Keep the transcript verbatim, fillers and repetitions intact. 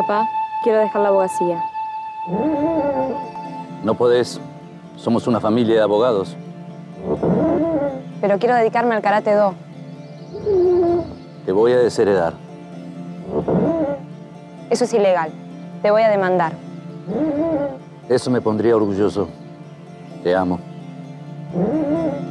Papá, quiero dejar la abogacía. No podés. Somos una familia de abogados. Pero quiero dedicarme al Karate Do. Te voy a desheredar. Eso es ilegal. Te voy a demandar. Eso me pondría orgulloso. Te amo.